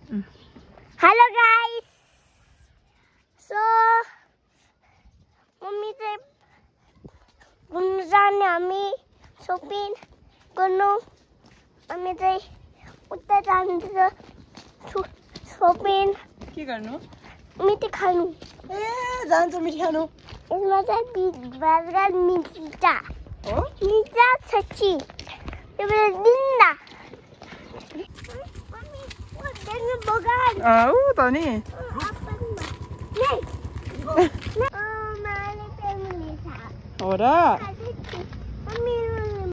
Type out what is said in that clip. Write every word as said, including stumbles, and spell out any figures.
Hello guys. So mummy चाहिँ घुम्न जाने हामी शपिङ गर्नु हामी चाहिँ उता जान्छ शपिङ के गर्नु मिठी खानु ए जान्छ मिठी खानु यसमा चाहिँ बर्गर मिठा हो मिठा सच्ची यो बेला दिन्दा मम्मी ओ देख्नु बगान आउ त नि नै ओ माले पेमुले छ हो र मम्मी